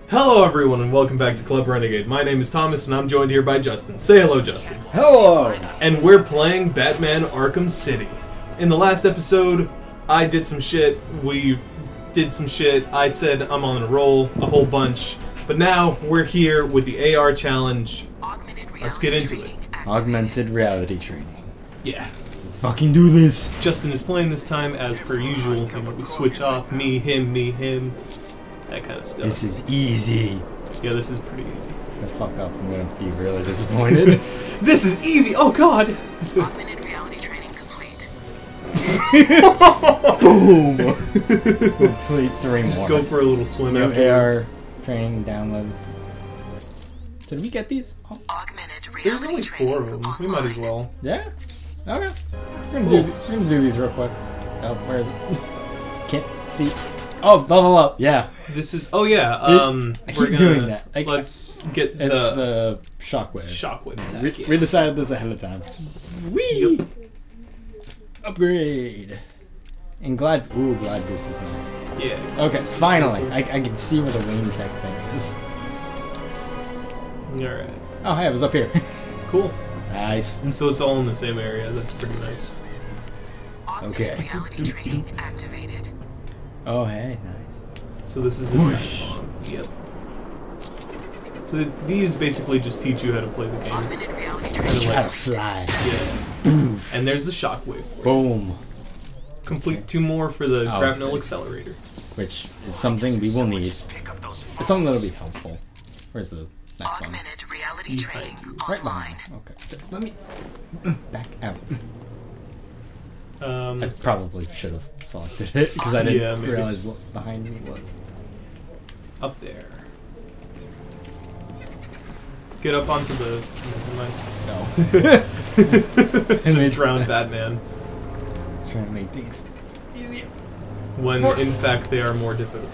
Hello everyone and welcome back to Club Renegade. My name is Thomas and I'm joined here by Justin. Say hello, Justin. Hello! And we're playing Batman Arkham City. In the last episode, I did some shit, we did some shit, I said I'm on a roll, a whole bunch. But now, we're here with the AR challenge. Let's get into it. Augmented reality training. Yeah. Let's fucking do this! Justin is playing this time as per usual. We switch off, me, him, that kind of stuff. This is easy. Yeah, this is pretty easy. The fuck up, I'm gonna be really disappointed. This is easy! Oh god! Augmented reality training complete. Boom! Complete 3 more. Just go for a little swim New afterwards. AR training download. Did we get these? Oh. Augmented There's reality only training 4 of them. We might as well. Yeah? Okay. We're Cool. gonna do these real quick. Oh, where is it? Can't see. Oh, level up! Yeah. This is... Oh yeah, I keep doing that. Let's get It's the the shockwave. shockwave attack. We decided this ahead of time. Whee! Yep. Upgrade. And glide boost is nice. Yeah. Okay, finally. I can see where the Wayne Tech thing is. Alright. Oh, hey, it was up here. Cool. Nice. So it's all in the same area. That's pretty nice. Augmented Okay. reality training activated. Oh, hey, nice. So this is... Whoosh. Yep. So these basically just teach you how to play the game. Augmented reality Kind training. of How to like, fly. yeah. And there's the shockwave. Boom. Complete 2 more for the Oh, grapnel okay. accelerator. Which is something we will need. It's something that'll be helpful. Where's the next one? Augmented reality training Right online. behind. Okay. Let me back out. I probably should have selected it because I didn't Yeah, maybe. realize what behind me was. Up there. Get up onto the... Never mind. No. Just drown Batman. Just trying to make things easier. When in fact they are more difficult.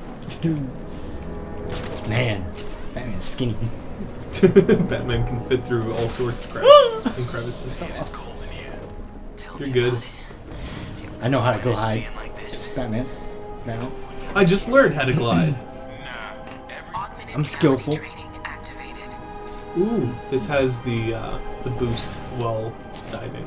Man, Batman's skinny. Batman can fit through all sorts of cracks and crevices. It's cold in here. Tell You're me good. about it. I know how to go It's high. being like this. Batman. No. I just learned how to glide. Augmented I'm skillful. reality training activated. Ooh, this has the boost while diving,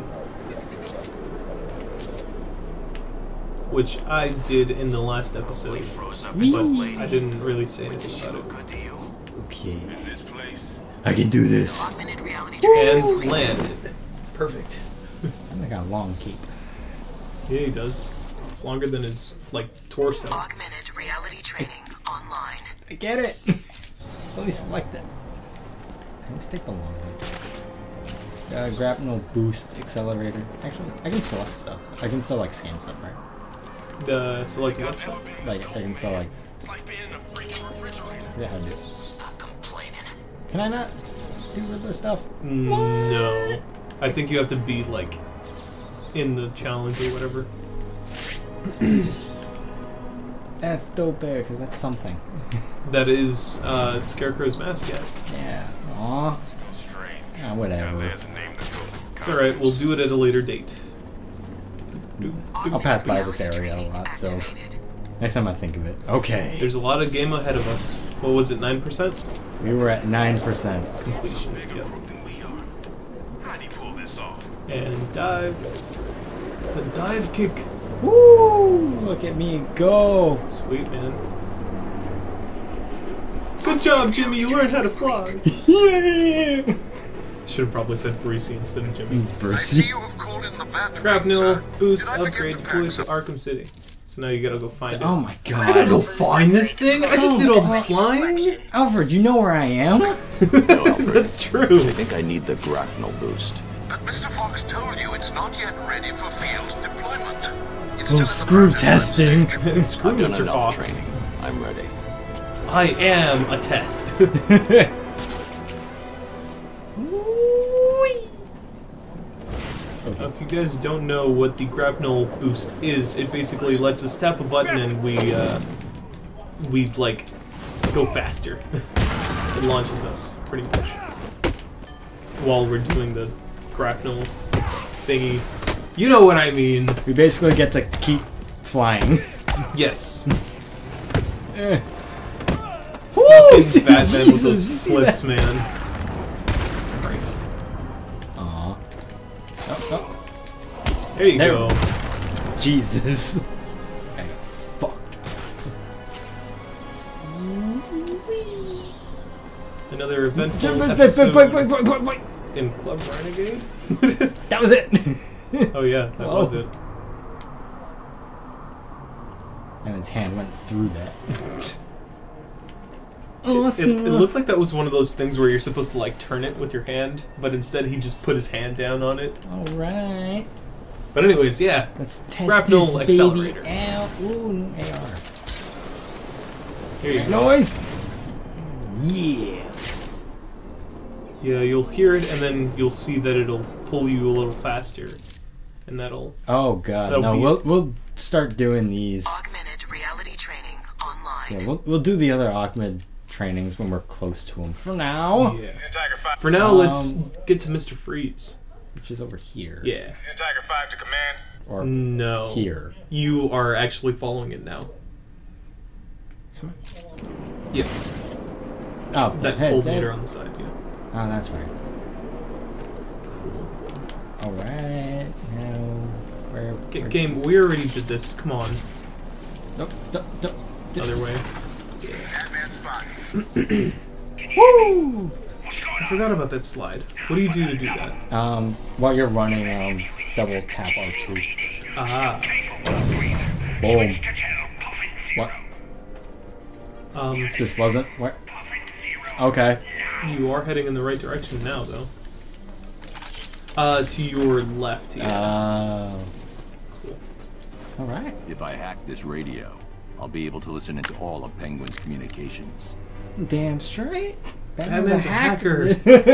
which I did in the last episode, but I didn't really say anything about it. Good to you. Okay. I can do this. Augmented reality training. And landed. Perfect. I got a long cape. Yeah, he does. It's longer than his torso. Augmented reality training online. I get it. So let me select it. I always take the long way. Grapnel boost accelerator. Actually, I can select stuff. I can still scan stuff, right? The select what stuff? Like I can still I forget how to do it. Stop complaining. Can I not do other stuff? No, I think you have to be in the challenge or whatever. That's dope there, because that's something. That is Scarecrow's mask, yes. Yeah. Aw. Ah, whatever. It's alright, we'll do it at a later date. I'll pass by this area a lot, so Activated. next time I think of it. Okay. There's a lot of game ahead of us. What was it, 9%? We were at 9%. Completion, yep. How'd he pull this off? And dive. The dive kick. Woo! Look at me go! Sweet, man. Good job, Jimmy, you learned how to fly. Yeah! Should have probably said Brucey instead of Jimmy. Brucey. You have called in the bat. Grapnel, boost, upgrade, deploy to Arkham City. So now you gotta go find it. Oh my god. I gotta go find this thing? I just did all this flying? Alfred, you know where I am? That's true. I think I need the grapnel boost. But Mr. Fox told you it's not yet ready for field deployment. It's Oh, still in the screw prototype testing. stage. Screw I've done Mr. enough Fox. training. I'm ready. I am a test. If you guys don't know what the grapnel boost is, it basically lets us tap a button and we go faster. It launches us, pretty much. While we're doing the grapnel thingy. You know what I mean. We basically get to keep flying. Yes. Eh. fucking Batman with Jesus, those you see flips, that? man. Christ. Aw. Oh, There you There. go. oh. Jesus. I got fucked. Another eventful Wait, episode in Club Renegade. That was it. Oh yeah, that was it. Evan's hand went through that. It looked like that was one of those things where you're supposed to like turn it with your hand, but instead he just put his hand down on it. Alright. But anyways, yeah. Let's test Grapnel this accelerator. baby out. Ooh, new AR. Here you go. Noise! Yeah. Yeah, you'll hear it, and then you'll see that it'll pull you a little faster, and that'll. Oh god, That'll no, be- we'll start doing these. Augmented reality training online. Yeah, we'll do the other Ahmed trainings when we're close to them. For now, Yeah. For now, let's get to Mr. Freeze. which is over here. Yeah. Tiger 5 to command. Or No. here. You are actually following it now. Yeah. Oh, That hey, cold hey. meter on the side. Yeah. Oh, that's right. Cool. Alright, now where? Game. We already did this. Come on. Nope, Other way. Batman spotted. Woo! I forgot about that slide. What do you do to do that? While you're running, double tap R2. Aha. Boom. What? Um, This wasn't? What? Okay. you are heading in the right direction now, though. To your left. Yeah. Cool. Alright. If I hack this radio, I'll be able to listen into all of Penguin's communications. Damn straight. Batman's a hacker.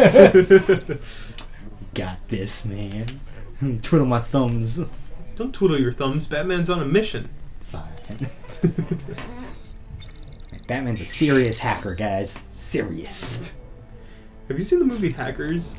Got this, man. Twiddle my thumbs. Don't twiddle your thumbs. Batman's on a mission. Fine. Batman's a serious hacker, guys. Serious. Have you seen the movie Hackers?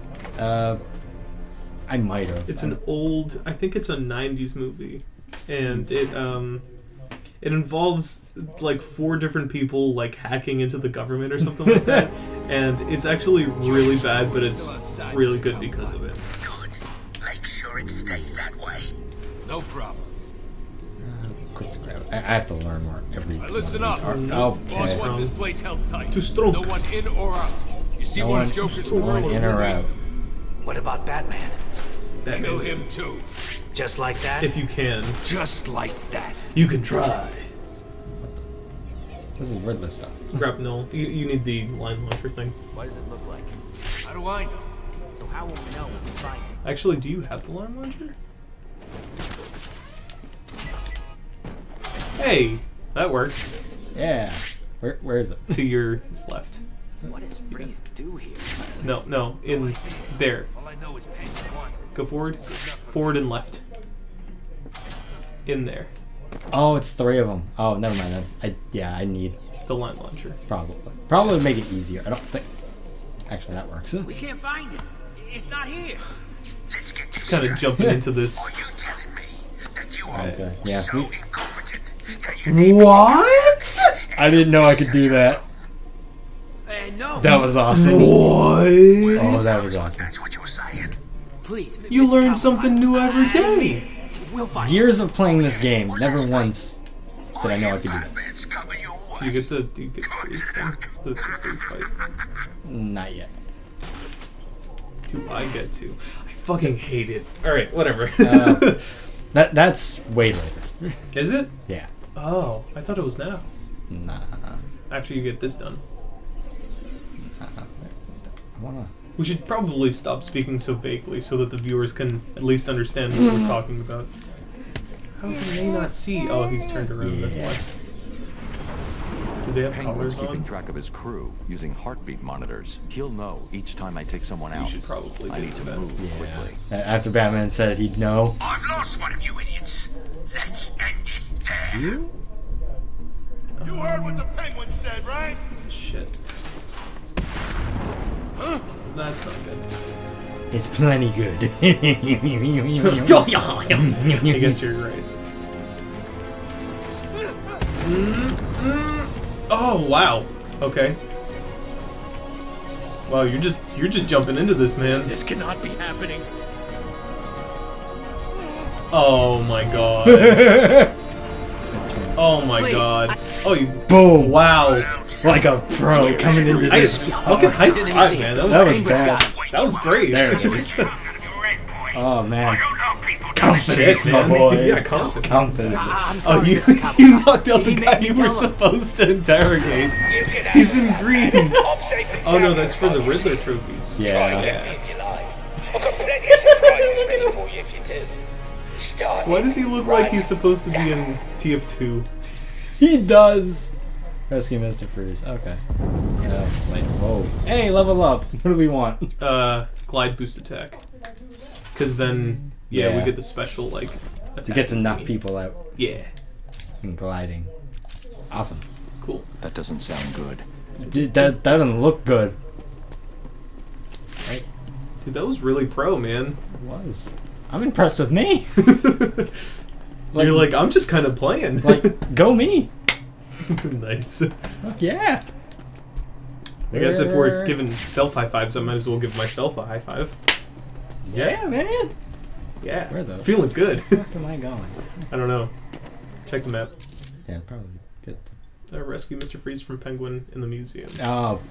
I might have. It's an old, I think it's a 90s movie, and it involves like 4 different people like hacking into the government or something like that, and it's actually really bad, but it's really good because of it. Good. Make sure it stays that way. No problem. Quick to grab. I have to learn more every. Listen up. Oh, Boss okay. wants this place held tight. Too strong. No one in or out. You see No one one, Joker's no one in or out. What about Batman? Batman. Kill him too. Just like that? If you can. Just like that. You can try. This is Riddler stuff. Grapnel. You need the line launcher thing. What does it look like? How do I know? So how will we know when we find it? Actually, do you have the line launcher? Hey, that worked. Yeah. Where is it? To your left. What does Freeze do here? No, in there. All I know is Penguin wants it. Go forward. Forward and left. In there. Oh, it's 3 of them. Oh, never mind. I need The line launcher. probably would make it easier. I don't think. Actually, that works. We can't find it. It's not here. Let's get Just kind of jumping into this. Are you telling me that you are Okay. Yeah. so incompetent that you What? I didn't know I could do that. No. That was awesome. What? Oh, that was awesome. That's what you're saying. Please. You Mr. learn Copperpot. something new every day. We'll find Years of playing this game, never once did I know I could do that. Batman's coming your way. Do you get the freeze thing? The freeze fight? Not yet. Do I get to? I fucking hate it. Alright, whatever. That's way later. Is it? Yeah. Oh, I thought it was now. Nah. After you get this done. I wanna. We should probably stop speaking so vaguely so that the viewers can at least understand what we're talking about. How can they not see? Oh, he's turned around, that's why. Do they have Penguin's collars keeping on? track of his crew using heartbeat monitors. He'll know each time I take someone out. should probably I get need to to that. move quickly. After Batman said he'd know. I've lost one of you idiots. Let's end it there. You? You heard what the Penguin said, right? Shit. That's not good. It's plenty good. I guess you're right. Oh, wow. Okay. Wow, you're just jumping into this, man. This cannot be happening. Oh my god. Oh my Please, god. Oh, you. Boom! Wow. Like a pro coming into I this. just fucking high five, man. That was Penguin's bad. got- That was great. There it is. Oh man. Shit, Confidence, my man. boy. Yeah, confidence. Confidence. I'm Oh, sorry, you, Mr. Copper. you knocked out the He guy made you me were tell him. supposed to interrogate. He's in green. Oh no, that's for the Riddler trophies. Yeah. Yeah. Why does he look like he's supposed to be in TF2? He does. Rescue Mr. Freeze. Okay. Like, whoa. Hey, level up. What do we want? Glide boost attack. Because then, yeah, we Yeah. get the special, like, attack. To get to knock people out Yeah. and gliding. Awesome. Cool. That doesn't sound good. That doesn't look good. Right? Dude, that was really pro, man. It was. I'm impressed with me. You're like, I'm just kind of playing. Like, go me. Nice. Fuck yeah. I guess if we're giving self high fives, I might as well give myself a high five. Yeah, man. Yeah. Where though? Feeling good. Where am I going? I don't know. Check the map. Yeah, probably good. Rescue Mr. Freeze from Penguin in the museum. Oh.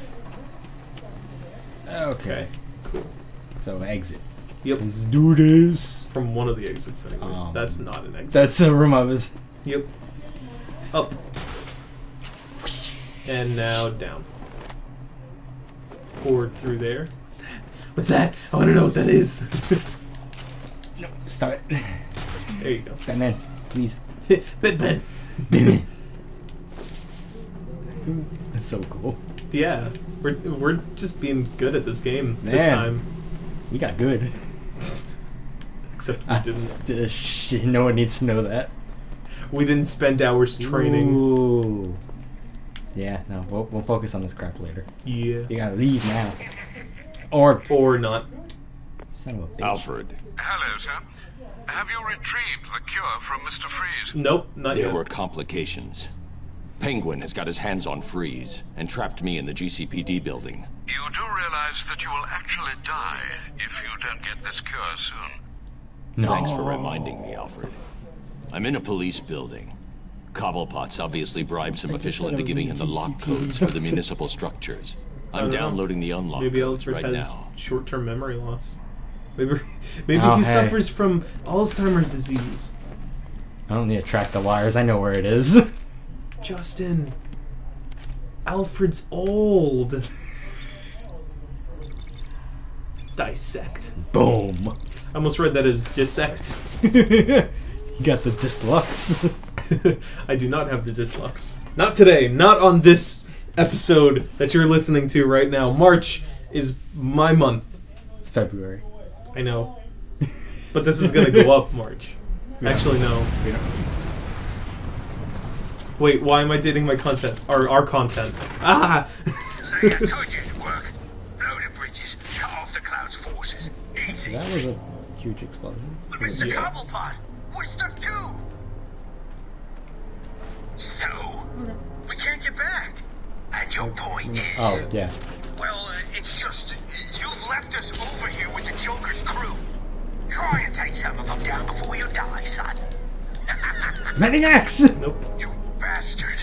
Okay. Okay. Cool. So exit. Yep. Let's do this. From one of the exits, anyways. That's not an exit. That's a room I was. Yep. Up. And now down. Forward through there. What's that? What's that? I want to know what that is. No, stop it. There you go. Batman, please. Ben. Batman. That's so cool. Yeah. We're just being good at this game this Man. time. We got good. Except we didn't. Shit, no one needs to know that. We didn't spend hours training. Ooh. Yeah, no, we'll focus on this crap later. Yeah. You gotta leave now. Or not. son of a bitch. Alfred, Hello, sir. Have you retrieved the cure from Mr. Freeze? Nope, not there yet. were complications. Penguin has got his hands on Freeze and trapped me in the GCPD building. You do realize that you will actually die if you don't get this cure soon. No. Thanks for reminding me, Alfred. I'm in a police building. Cobblepot's obviously bribed some official into giving him the lock codes for the municipal structures. I'm don't know. downloading the unlock Maybe codes Alfred right has now. short-term memory loss. Maybe Oh, he hey. suffers from Alzheimer's disease. I don't need to track the wires. I know where it is. Justin, Alfred's old. Dissect. Boom. I almost read that as dissect. You got the dyslux. I do not have the dyslux. Not today. Not on this episode that you're listening to right now. March is my month. It's February. I know. But this is gonna go up March. Actually, no. Wait, why am I dating my content? Our content. Ah! See, I told you it'd work. Blow the bridges, cut off the Cloud's forces. Easy. That was a huge explosion. But Mr. Yeah. Cobblepot, we're stuck too. So, we can't get back. And your point is... Oh, yeah. Well, it's just, you've left us over here with the Joker's crew. Try and take some of them down before you die, son. Maniacs! Nope. You bastard.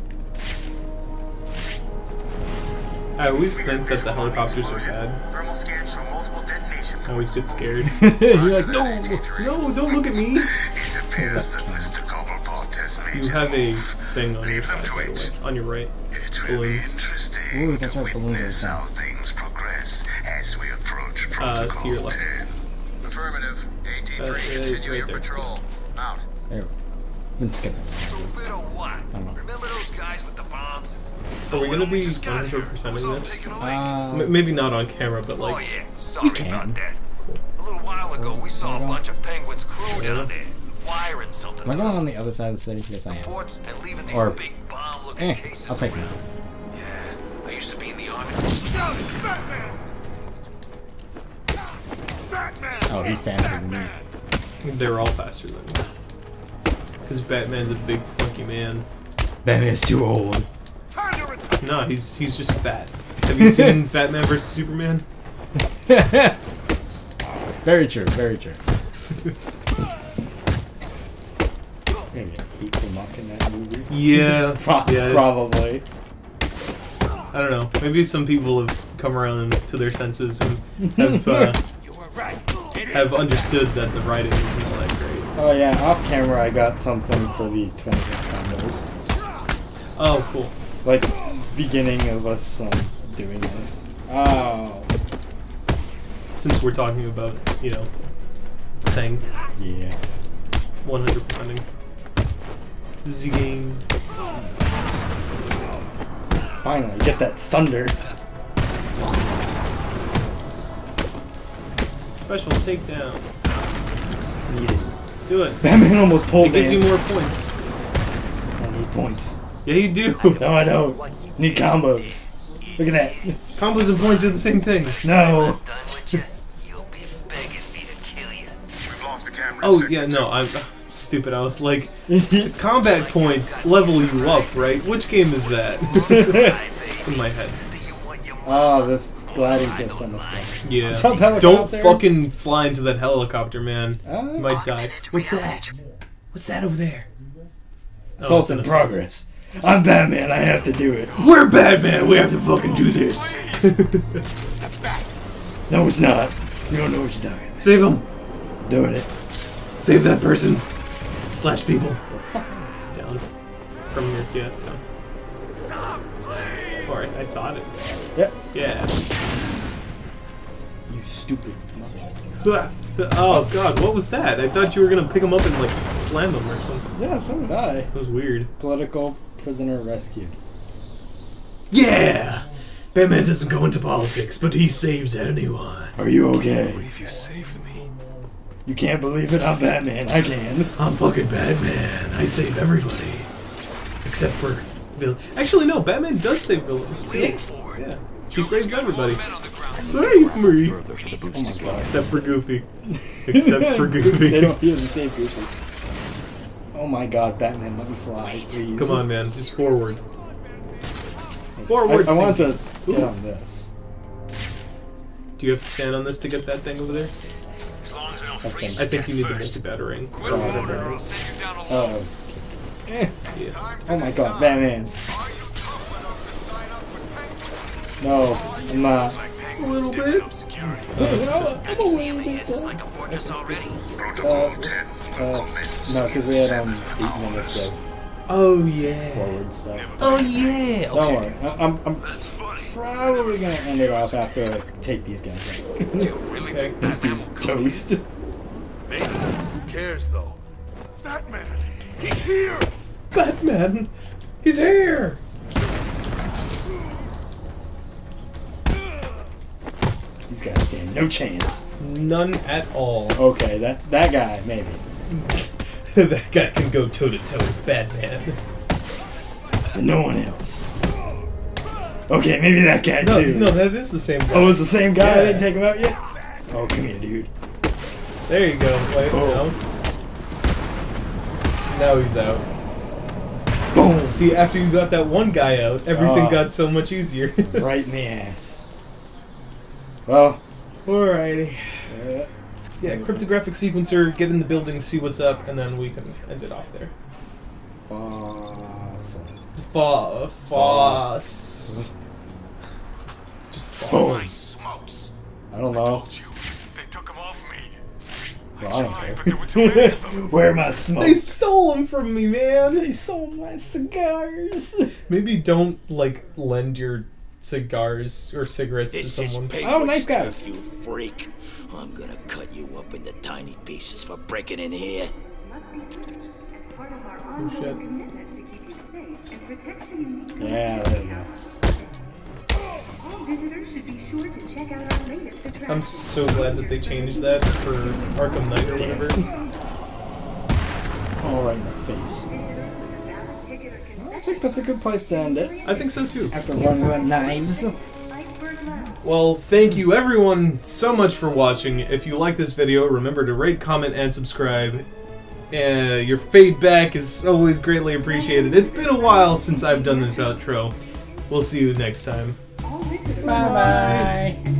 I always think that the helicopters are bad. Thermal scans from multiple detonation I always get scared. You're like, no! No, don't look at me! It appears that Mr. Cobblepot has made You have a thing on your Leave them side, to by the it. way. On your right. It will be Balloons. interesting Ooh, that's to right, balloons are witness how things progress as we approach Protocol to your left. 10. Affirmative. AT-3, continue right your there. patrol. Out. There. Been skipping. Stupid or what? I don't know. Remember those guys with the bombs? Are we gonna be just got here. 100%ing Was all this? taken away. Maybe not on camera, but Oh like... yeah, sorry can. about that. A little while ago, we saw a bunch of Penguins crew down there, wiring something Am I to going the on the other side of the city? Yes, I am. ports and leaving these Or- big bomb-looking cases. I'll take it. around. Yeah, I used to be in the army. Batman! Batman! Oh, he's faster than me. They're all faster than me. Because Batman's a big, clunky man. Batman's too old. Time to retire. No, he's just fat. Have you seen Batman vs Superman? Very true, very true. Maybe hate for mocking that movie. Yeah, yeah. Probably. I don't know. Maybe some people have come around to their senses and have understood that the writing isn't all that great. Oh yeah, off camera I got something for the 20-hit combos. Oh, cool. Like, beginning of us doing this. Oh. Since we're talking about, you know, thing. Yeah. 100%ing. Zigging. Finally, get that thunder. Special takedown. Need it. Do it. Batman almost pulled It gives you dance. more points. I need points. Yeah, you do. No, I don't. Need combos. Look at that. Combos and points are the same thing. No. Done with you. You'll be begging me to kill you. We've lost the camera. Oh, yeah, no, I'm stupid. I was like, combat points level you up, right? Which game is that? In my head. Oh, this gliding feels so much better. Yeah. Some helicopter. Don't fucking fly into that helicopter, man. Ah. You might die. What's that? Reality What's that over there? Assault it's an in assault. progress. I'm Batman, I have to do it. We're Batman. We have to fucking do this. No, it's not. You don't know what you're doing. Save him. Doing it. Save that person. Slash people. Down. From your down. Stop, please. Or I thought it. Yep. Yeah. You stupid mother. Oh god, what was that? I thought you were gonna pick him up and like slam him or something. Yeah, so did I. That was weird. Political prisoner rescued. Yeah! Batman doesn't go into politics, but he saves anyone. Are you okay? You saved me. You can't believe it? I'm Batman. I can. I'm fucking Batman. I save everybody. Except for villains. Actually, no, Batman does save villains too. Yeah. He saves everybody. Save me! Oh my god. Except for Goofy. Except for Goofy. He doesn't save Goofy. Oh my god, Batman, let me fly, please. Come on, man. Just forward. Forward. I want to Ooh. get on this. Do you have to stand on this to get that thing over there? As long as we don't Okay. freeze I think you need the first. multi-battering. Quit moaning or I'll send you down a Oh, line. eh. Yeah. Oh my god, Batman. No, I'm not. A little bit. This is like a fortress already. No, because we had 8 minutes of Oh yeah. forward stuff. Oh yeah. Don't worry, I'm That's funny. probably gonna end it off after I take these guys out. You really think Batman will come? Toast. Maybe. Who cares, though? Batman! He's here! Batman. He's here. These guys stand no chance. None at all. Okay, that guy maybe. That guy can go toe to toe with Batman. But no one else. Okay, maybe that guy No, too. no, that is the same guy. Oh, it's the same guy. I Yeah. didn't take him out yet. Oh, come here, dude. There you go. Wait, Oh. Now he's out. Boom. See, after you got that one guy out, everything Oh. got so much easier. Right in the ass. Well, Alrighty. uh, Yeah, cryptographic sequencer, get in the building, see what's up, and then we can end it off there. awesome. Foss. Just Boom. foss. Smokes. I don't know. Told you. They took him off me. Well, I don't tried, care. but there were too many of them. Where are my They smokes? stole him from me, man! They sold my cigars. Maybe don't, like, lend your cigars or cigarettes to someone. Oh, nice guys. You freak. I'm gonna cut you up into tiny pieces for breaking in here. Oh, shit. Yeah, there you go. I'm so glad that they changed that for Arkham Knight or whatever. All right in the face. I think that's a good place to end it. I think so too. After one run knives. Well, thank you everyone so much for watching. If you like this video, remember to rate, comment, and subscribe. Your feedback is always greatly appreciated. It's been a while since I've done this outro. We'll see you next time. Bye bye.